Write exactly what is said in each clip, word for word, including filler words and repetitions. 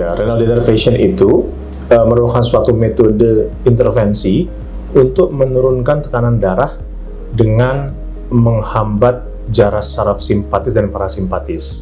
Ya, renal denervation itu uh, merupakan suatu metode intervensi untuk menurunkan tekanan darah dengan menghambat jarak saraf simpatis dan parasimpatis.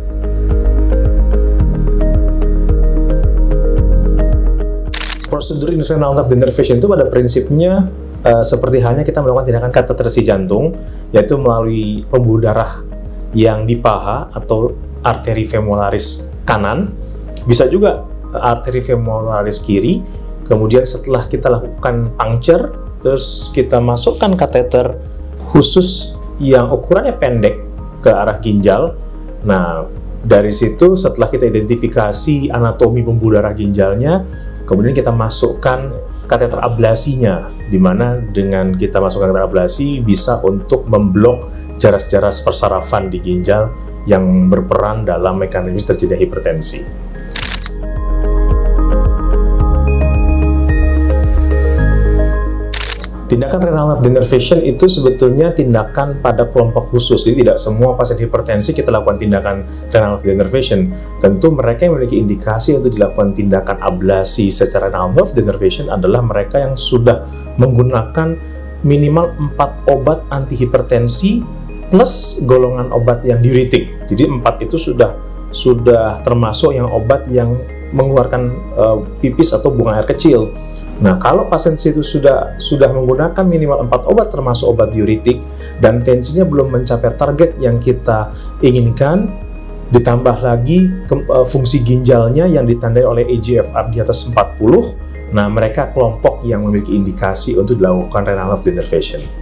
Prosedur renal nerve denervation itu pada prinsipnya uh, seperti halnya kita melakukan tindakan kateterisasi jantung, yaitu melalui pembuluh darah yang di paha atau arteri femorales kanan, bisa juga arteri femorales kiri. Kemudian setelah kita lakukan puncture, terus kita masukkan kateter khusus yang ukurannya pendek ke arah ginjal. Nah, dari situ setelah kita identifikasi anatomi pembuluh darah ginjalnya, kemudian kita masukkan kateter ablasinya, di mana dengan kita masukkan kateter ablasi bisa untuk memblok jaras-jaras persarafan di ginjal yang berperan dalam mekanisme terjadinya hipertensi. Tindakan renal nerve denervation itu sebetulnya tindakan pada kelompok khusus, jadi tidak semua pasien hipertensi kita lakukan tindakan renal nerve denervation. Tentu mereka yang memiliki indikasi untuk dilakukan tindakan ablasi secara renal nerve denervation adalah mereka yang sudah menggunakan minimal empat obat antihipertensi plus golongan obat yang diuretik. Jadi empat itu sudah sudah termasuk yang obat yang mengeluarkan uh, pipis atau buang air kecil. Nah, kalau pasien itu sudah sudah menggunakan minimal empat obat termasuk obat diuretik dan tensinya belum mencapai target yang kita inginkan, ditambah lagi ke, uh, fungsi ginjalnya yang ditandai oleh E G F R di atas empat puluh, nah mereka kelompok yang memiliki indikasi untuk dilakukan renal nerve denervation.